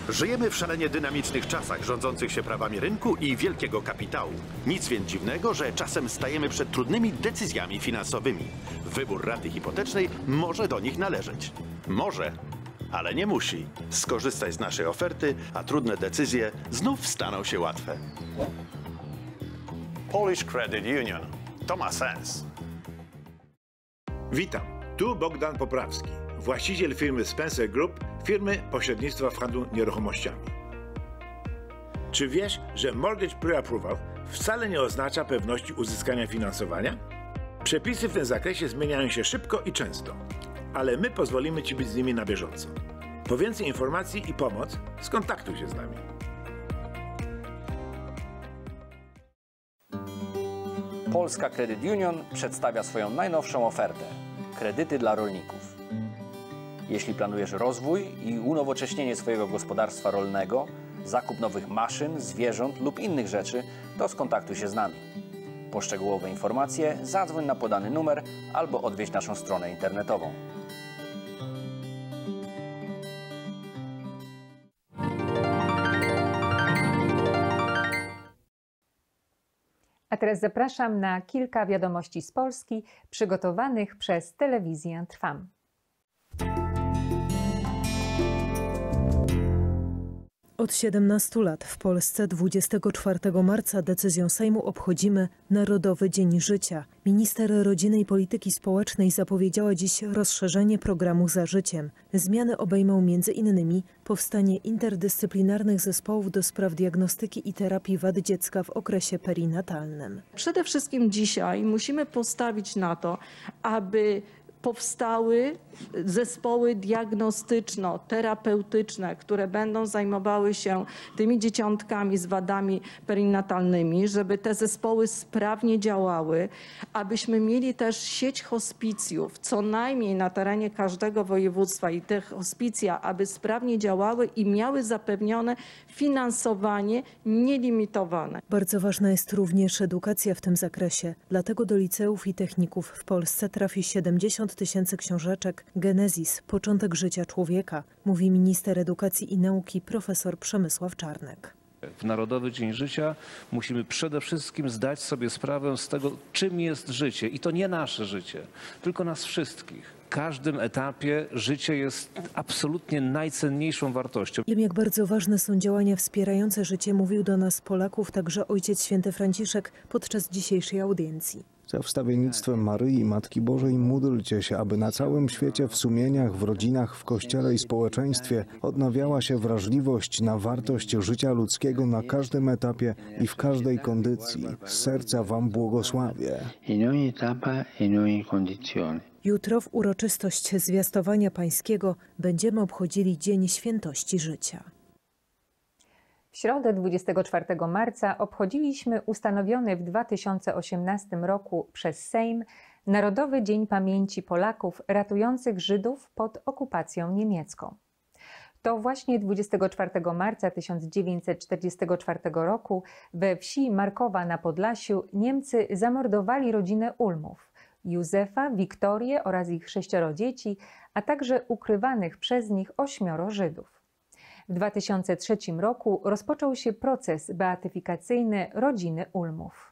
Żyjemy w szalenie dynamicznych czasach rządzących się prawami rynku i wielkiego kapitału. Nic więc dziwnego, że czasem stajemy przed trudnymi decyzjami finansowymi. Wybór raty hipotecznej może do nich należeć. Może, ale nie musi. Skorzystaj z naszej oferty, a trudne decyzje znów staną się łatwe. Polish Credit Union. To ma sens. Witam, tu Bogdan Poprawski, właściciel firmy Spencer Group, firmy pośrednictwa w handlu nieruchomościami. Czy wiesz, że Mortgage Pre-Approval wcale nie oznacza pewności uzyskania finansowania? Przepisy w tym zakresie zmieniają się szybko i często, ale my pozwolimy Ci być z nimi na bieżąco. Po więcej informacji i pomoc skontaktuj się z nami. Polska Credit Union przedstawia swoją najnowszą ofertę – kredyty dla rolników. Jeśli planujesz rozwój i unowocześnienie swojego gospodarstwa rolnego, zakup nowych maszyn, zwierząt lub innych rzeczy, to skontaktuj się z nami. Po szczegółowe informacje zadzwoń na podany numer albo odwiedź naszą stronę internetową. A teraz zapraszam na kilka wiadomości z Polski przygotowanych przez Telewizję Trwam. Od 17 lat w Polsce 24 marca decyzją Sejmu obchodzimy Narodowy Dzień Życia. Minister Rodziny i Polityki Społecznej zapowiedziała dziś rozszerzenie programu Za Życiem. Zmiany obejmą m.in. powstanie interdyscyplinarnych zespołów do spraw diagnostyki i terapii wad dziecka w okresie perinatalnym. Przede wszystkim dzisiaj musimy postawić na to, aby powstały zespoły diagnostyczno-terapeutyczne, które będą zajmowały się tymi dzieciątkami z wadami perinatalnymi, żeby te zespoły sprawnie działały, abyśmy mieli też sieć hospicjów, co najmniej na terenie każdego województwa i te hospicja, aby sprawnie działały i miały zapewnione finansowanie nielimitowane. Bardzo ważna jest również edukacja w tym zakresie, dlatego do liceów i techników w Polsce trafi 70 000 książeczek Genezis, początek życia człowieka, mówi minister edukacji i nauki profesor Przemysław Czarnek. W Narodowy Dzień Życia musimy przede wszystkim zdać sobie sprawę z tego, czym jest życie. I to nie nasze życie, tylko nas wszystkich. W każdym etapie życie jest absolutnie najcenniejszą wartością. Wiem, jak bardzo ważne są działania wspierające życie, mówił do nas Polaków także Ojciec Święty Franciszek podczas dzisiejszej audiencji. Za wstawiennictwem Maryi, Matki Bożej, módlcie się, aby na całym świecie, w sumieniach, w rodzinach, w Kościele i społeczeństwie odnawiała się wrażliwość na wartość życia ludzkiego na każdym etapie i w każdej kondycji. Z serca Wam błogosławię. Jutro w uroczystość Zwiastowania Pańskiego będziemy obchodzili Dzień Świętości Życia. W środę 24 marca obchodziliśmy ustanowiony w 2018 roku przez Sejm Narodowy Dzień Pamięci Polaków ratujących Żydów pod okupacją niemiecką. To właśnie 24 marca 1944 roku we wsi Markowa na Podlasiu Niemcy zamordowali rodzinę Ulmów, Józefa, Wiktorię oraz ich 6 dzieci, a także ukrywanych przez nich 8 Żydów. W 2003 roku rozpoczął się proces beatyfikacyjny rodziny Ulmów.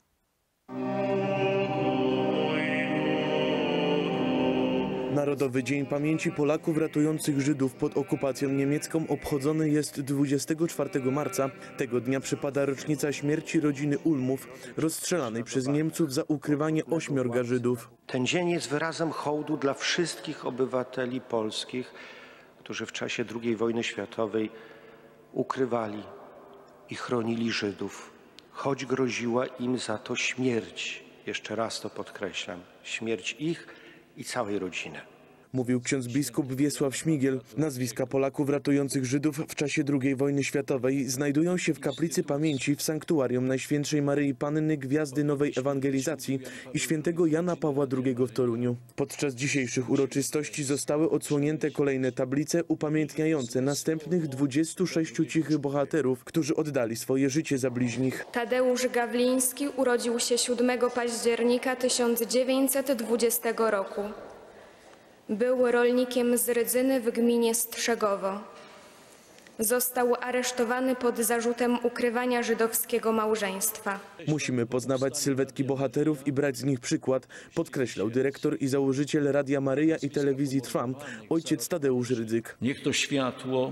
Narodowy Dzień Pamięci Polaków ratujących Żydów pod okupacją niemiecką obchodzony jest 24 marca. Tego dnia przypada rocznica śmierci rodziny Ulmów, rozstrzelanej przez Niemców za ukrywanie 8 Żydów. Ten dzień jest wyrazem hołdu dla wszystkich obywateli polskich, którzy w czasie II wojny światowej ukrywali i chronili Żydów, choć groziła im za to śmierć. Jeszcze raz to podkreślam, śmierć ich i całej rodziny. Mówił ksiądz biskup Wiesław Śmigiel. Nazwiska Polaków ratujących Żydów w czasie II wojny światowej znajdują się w kaplicy pamięci w sanktuarium Najświętszej Maryi Panny Gwiazdy Nowej Ewangelizacji i świętego Jana Pawła II w Toruniu. Podczas dzisiejszych uroczystości zostały odsłonięte kolejne tablice upamiętniające następnych 26 cichych bohaterów, którzy oddali swoje życie za bliźnich. Tadeusz Gawliński urodził się 7 października 1920 roku. Był rolnikiem z Rydzyny w gminie Strzegowo. Został aresztowany pod zarzutem ukrywania żydowskiego małżeństwa. Musimy poznawać sylwetki bohaterów i brać z nich przykład, podkreślał dyrektor i założyciel Radia Maryja i telewizji Trwam, ojciec Tadeusz Rydzyk. Niech to światło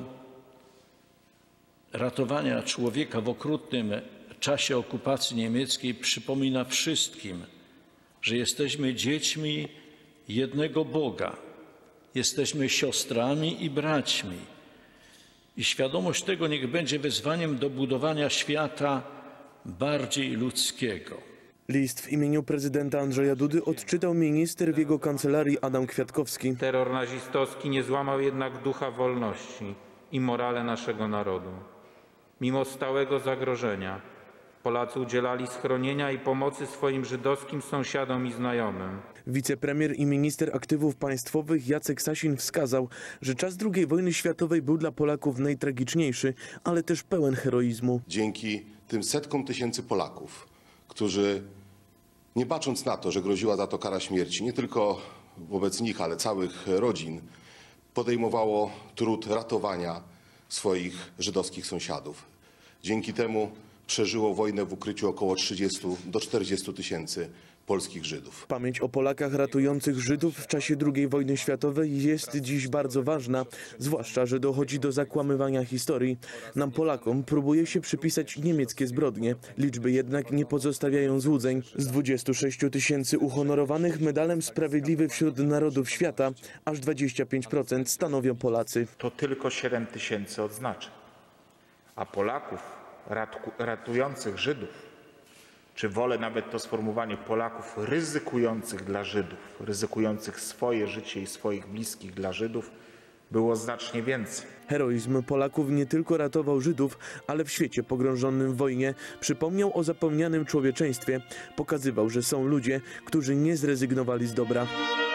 ratowania człowieka w okrutnym czasie okupacji niemieckiej przypomina wszystkim, że jesteśmy dziećmi jednego Boga, jesteśmy siostrami i braćmi. I świadomość tego niech będzie wezwaniem do budowania świata bardziej ludzkiego. List w imieniu prezydenta Andrzeja Dudy odczytał minister w jego kancelarii Adam Kwiatkowski. Terror nazistowski nie złamał jednak ducha wolności i morale naszego narodu. Mimo stałego zagrożenia Polacy udzielali schronienia i pomocy swoim żydowskim sąsiadom i znajomym. Wicepremier i minister aktywów państwowych Jacek Sasin wskazał, że czas II wojny światowej był dla Polaków najtragiczniejszy, ale też pełen heroizmu. Dzięki tym setkom tysięcy Polaków, którzy nie bacząc na to, że groziła za to kara śmierci, nie tylko wobec nich, ale całych rodzin, podejmowało trud ratowania swoich żydowskich sąsiadów. Dzięki temu przeżyło wojnę w ukryciu około 30 do 40 tysięcy polskich Żydów. Pamięć o Polakach ratujących Żydów w czasie II wojny światowej jest dziś bardzo ważna, zwłaszcza, że dochodzi do zakłamywania historii. Nam Polakom próbuje się przypisać niemieckie zbrodnie. Liczby jednak nie pozostawiają złudzeń. Z 26 tysięcy uhonorowanych medalem Sprawiedliwy wśród Narodów Świata aż 25% stanowią Polacy. To tylko 7 tysięcy odznaczeń, a Polaków ratujących Żydów, czy wolę nawet to sformułowanie, Polaków ryzykujących dla Żydów, ryzykujących swoje życie i swoich bliskich dla Żydów, było znacznie więcej. Heroizm Polaków nie tylko ratował Żydów, ale w świecie pogrążonym w wojnie przypomniał o zapomnianym człowieczeństwie, pokazywał, że są ludzie, którzy nie zrezygnowali z dobra.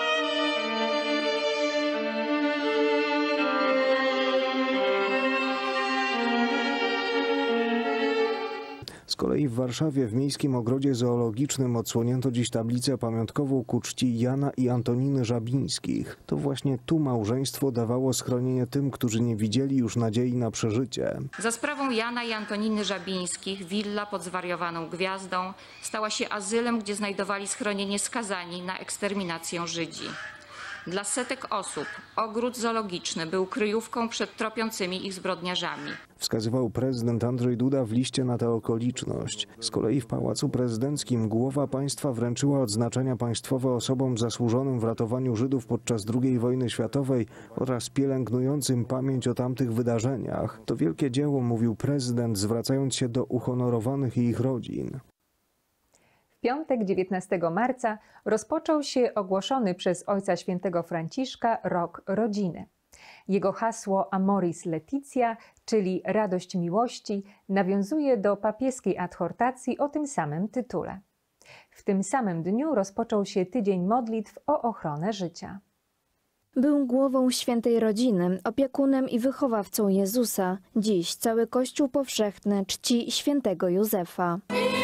Z kolei w Warszawie w Miejskim Ogrodzie Zoologicznym odsłonięto dziś tablicę pamiątkową ku czci Jana i Antoniny Żabińskich. To właśnie tu małżeństwo dawało schronienie tym, którzy nie widzieli już nadziei na przeżycie. Za sprawą Jana i Antoniny Żabińskich willa pod zwariowaną gwiazdą stała się azylem, gdzie znajdowali schronienie skazani na eksterminację Żydzi. Dla setek osób ogród zoologiczny był kryjówką przed tropiącymi ich zbrodniarzami. Wskazywał prezydent Andrzej Duda w liście na tę okoliczność. Z kolei w Pałacu Prezydenckim głowa państwa wręczyła odznaczenia państwowe osobom zasłużonym w ratowaniu Żydów podczas II wojny światowej oraz pielęgnującym pamięć o tamtych wydarzeniach. To wielkie dzieło, mówił prezydent, zwracając się do uhonorowanych i ich rodzin. W piątek 19 marca rozpoczął się ogłoszony przez Ojca Świętego Franciszka Rok Rodziny. Jego hasło Amoris Laetitia, czyli radość miłości, nawiązuje do papieskiej adhortacji o tym samym tytule. W tym samym dniu rozpoczął się tydzień modlitw o ochronę życia. Był głową świętej rodziny, opiekunem i wychowawcą Jezusa. Dziś cały Kościół powszechny czci świętego Józefa.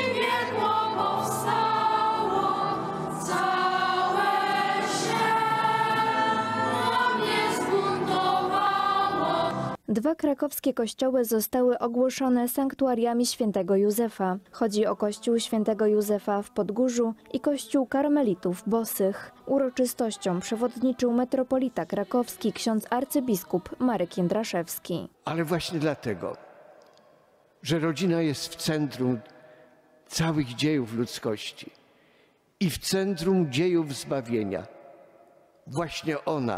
Dwa krakowskie kościoły zostały ogłoszone sanktuariami świętego Józefa. Chodzi o kościół świętego Józefa w Podgórzu i kościół karmelitów bosych. Uroczystością przewodniczył metropolita krakowski ksiądz arcybiskup Marek Jędraszewski. Ale właśnie dlatego, że rodzina jest w centrum całych dziejów ludzkości i w centrum dziejów zbawienia. Właśnie ona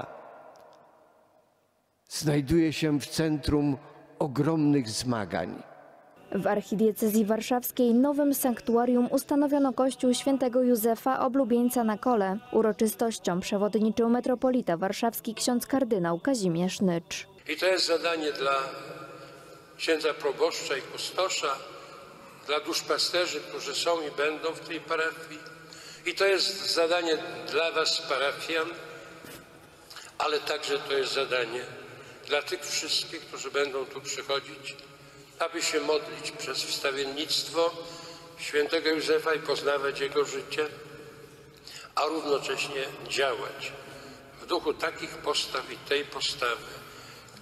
znajduje się w centrum ogromnych zmagań. W archidiecezji warszawskiej nowym sanktuarium ustanowiono kościół świętego Józefa Oblubieńca na Kole. Uroczystością przewodniczył metropolita warszawski ksiądz kardynał Kazimierz Nycz. I to jest zadanie dla księdza proboszcza i kustosza, dla duszpasterzy, którzy są i będą w tej parafii. I to jest zadanie dla was, parafian, ale także to jest zadanie dla tych wszystkich, którzy będą tu przychodzić, aby się modlić przez wstawiennictwo świętego Józefa i poznawać jego życie, a równocześnie działać w duchu takich postaw i tej postawy,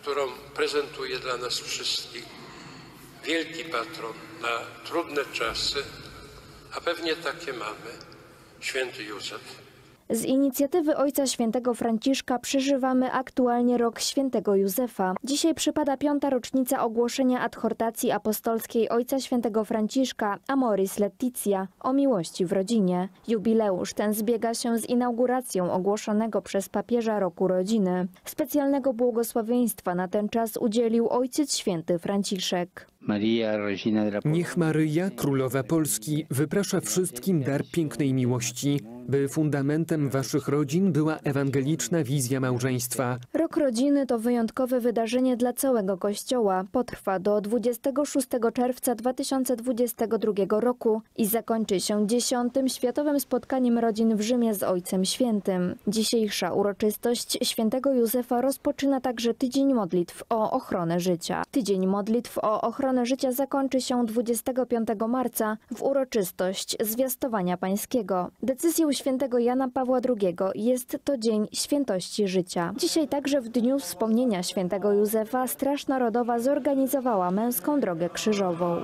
którą prezentuje dla nas wszystkich wielki patron na trudne czasy, a pewnie takie mamy, święty Józef. Z inicjatywy Ojca Świętego Franciszka przeżywamy aktualnie rok Świętego Józefa. Dzisiaj przypada 5. rocznica ogłoszenia adhortacji apostolskiej Ojca Świętego Franciszka Amoris Laetitia o miłości w rodzinie. Jubileusz ten zbiega się z inauguracją ogłoszonego przez papieża roku rodziny. Specjalnego błogosławieństwa na ten czas udzielił Ojciec Święty Franciszek. Niech Maryja, Królowa Polski, wyprasza wszystkim dar pięknej miłości, by fundamentem waszych rodzin była ewangeliczna wizja małżeństwa. Rok rodziny to wyjątkowe wydarzenie dla całego Kościoła. Potrwa do 26 czerwca 2022 roku i zakończy się 10. Światowym Spotkaniem Rodzin w Rzymie z Ojcem Świętym. Dzisiejsza uroczystość Świętego Józefa rozpoczyna także Tydzień Modlitw o ochronę życia. Tydzień Modlitw o ochronę życia zakończy się 25 marca w uroczystość Zwiastowania Pańskiego. Decyzją świętego Jana Pawła II jest to Dzień Świętości Życia. Dzisiaj także w dniu wspomnienia świętego Józefa Straż Narodowa zorganizowała męską drogę krzyżową.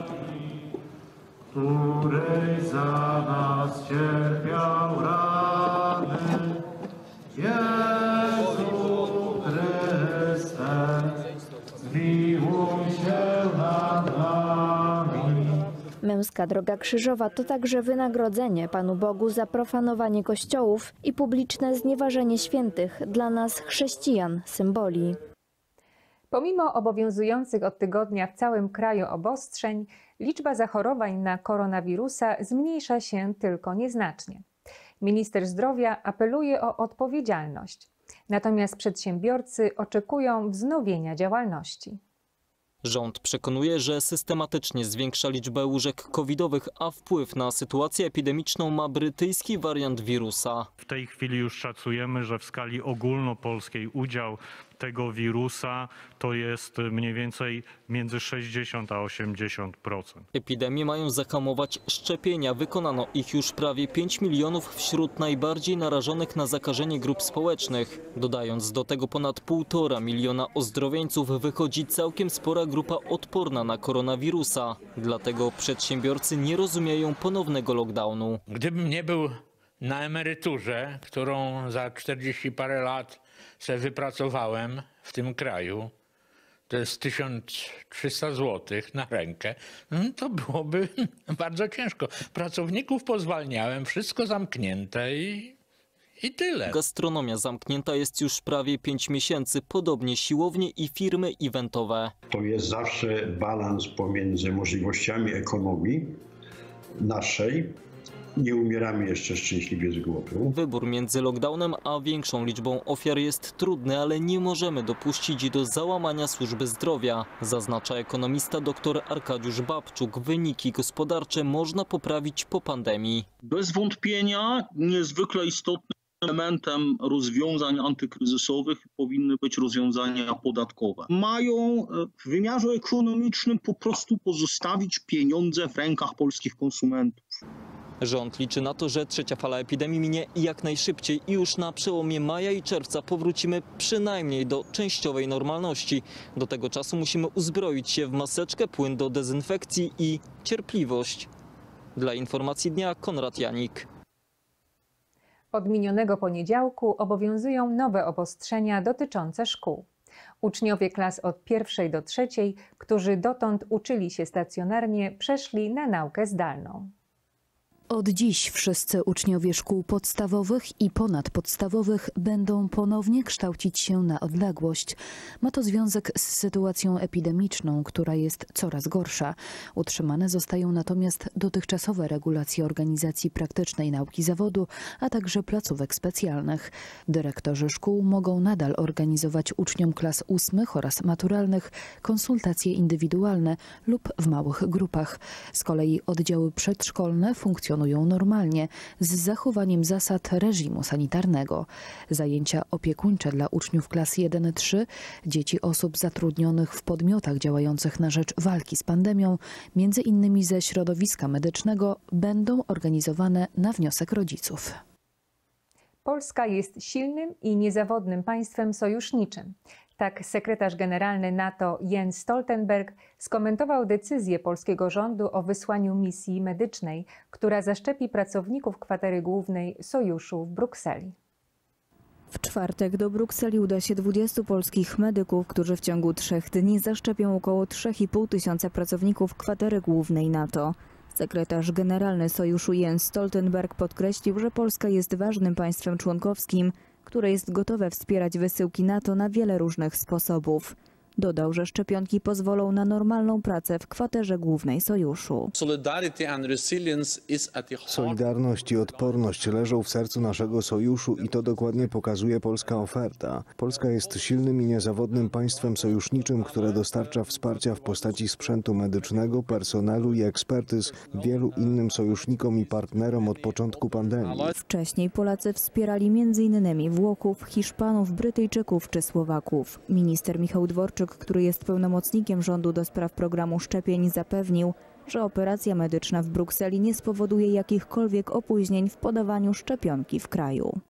Której za nas cierpiał rany, Jezu Chryste, zmiłuj się nad nami. Męska droga krzyżowa to także wynagrodzenie Panu Bogu za profanowanie kościołów i publiczne znieważenie świętych, dla nas chrześcijan, symboli. Pomimo obowiązujących od tygodnia w całym kraju obostrzeń, liczba zachorowań na koronawirusa zmniejsza się tylko nieznacznie. Minister zdrowia apeluje o odpowiedzialność, natomiast przedsiębiorcy oczekują wznowienia działalności. Rząd przekonuje, że systematycznie zwiększa liczbę łóżek covidowych, a wpływ na sytuację epidemiczną ma brytyjski wariant wirusa. W tej chwili już szacujemy, że w skali ogólnopolskiej udział tego wirusa to jest mniej więcej między 60 a 80%. Epidemię mają zahamować szczepienia. Wykonano ich już prawie 5 milionów wśród najbardziej narażonych na zakażenie grup społecznych. Dodając do tego ponad 1,5 miliona ozdrowieńców, wychodzi całkiem spora grupa odporna na koronawirusa. Dlatego przedsiębiorcy nie rozumieją ponownego lockdownu. Gdybym nie był na emeryturze, którą za 40 parę lat sobie wypracowałem w tym kraju, to jest 1300 zł na rękę, to byłoby bardzo ciężko. Pracowników pozwalniałem, wszystko zamknięte i tyle. Gastronomia zamknięta jest już prawie 5 miesięcy, podobnie siłownie i firmy eventowe. To jest zawsze balans pomiędzy możliwościami ekonomii naszej. Nie umieramy jeszcze szczęśliwie z głodu. Wybór między lockdownem a większą liczbą ofiar jest trudny, ale nie możemy dopuścić do załamania służby zdrowia, zaznacza ekonomista dr Arkadiusz Babczuk. Wyniki gospodarcze można poprawić po pandemii. Bez wątpienia niezwykle istotnym elementem rozwiązań antykryzysowych powinny być rozwiązania podatkowe. Mają w wymiarze ekonomicznym po prostu pozostawić pieniądze w rękach polskich konsumentów. Rząd liczy na to, że trzecia fala epidemii minie jak najszybciej i już na przełomie maja i czerwca powrócimy przynajmniej do częściowej normalności. Do tego czasu musimy uzbroić się w maseczkę, płyn do dezynfekcji i cierpliwość. Dla informacji dnia Konrad Janik. Od minionego poniedziałku obowiązują nowe obostrzenia dotyczące szkół. Uczniowie klas od 1. do 3., którzy dotąd uczyli się stacjonarnie, przeszli na naukę zdalną. Od dziś wszyscy uczniowie szkół podstawowych i ponadpodstawowych będą ponownie kształcić się na odległość. Ma to związek z sytuacją epidemiczną, która jest coraz gorsza. Utrzymane zostają natomiast dotychczasowe regulacje organizacji praktycznej nauki zawodu, a także placówek specjalnych. Dyrektorzy szkół mogą nadal organizować uczniom klas 8 oraz maturalnych konsultacje indywidualne lub w małych grupach. Z kolei oddziały przedszkolne funkcjonują normalnie, z zachowaniem zasad reżimu sanitarnego. Zajęcia opiekuńcze dla uczniów klas 1-3, dzieci osób zatrudnionych w podmiotach działających na rzecz walki z pandemią, między innymi ze środowiska medycznego, będą organizowane na wniosek rodziców. Polska jest silnym i niezawodnym państwem sojuszniczym. Tak sekretarz generalny NATO Jens Stoltenberg skomentował decyzję polskiego rządu o wysłaniu misji medycznej, która zaszczepi pracowników kwatery głównej Sojuszu w Brukseli. W czwartek do Brukseli uda się 20 polskich medyków, którzy w ciągu 3 dni zaszczepią około 3,5 tysiąca pracowników kwatery głównej NATO. Sekretarz generalny Sojuszu Jens Stoltenberg podkreślił, że Polska jest ważnym państwem członkowskim, które jest gotowe wspierać wysyłki NATO na wiele różnych sposobów. Dodał, że szczepionki pozwolą na normalną pracę w kwaterze głównej Sojuszu. Solidarność i odporność leżą w sercu naszego sojuszu i to dokładnie pokazuje polska oferta. Polska jest silnym i niezawodnym państwem sojuszniczym, które dostarcza wsparcia w postaci sprzętu medycznego, personelu i ekspertyz wielu innym sojusznikom i partnerom od początku pandemii. Wcześniej Polacy wspierali m.in. Włochów, Hiszpanów, Brytyjczyków czy Słowaków. Minister Michał Dworczyk, który jest pełnomocnikiem rządu do spraw programu szczepień, zapewnił, że operacja medyczna w Brukseli nie spowoduje jakichkolwiek opóźnień w podawaniu szczepionki w kraju.